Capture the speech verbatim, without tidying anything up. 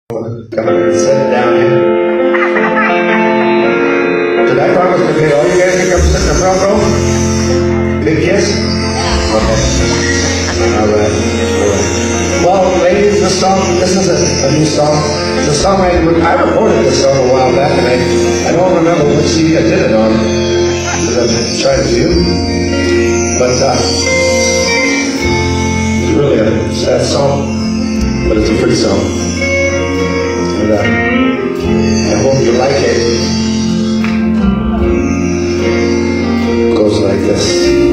Come and sit down here. Did I thought I was going to be all you guys think I'm sitting in the front row? Big kiss? Okay. All right. All right. Well, ladies, this song, this is a, a new song. It's a song I, I recorded this song a while back, and I, I don't remember which C D I did it on, because I've tried a few. But uh, it's really a sad song, but it's a pretty song. And, uh, I hope you like it. It goes like this.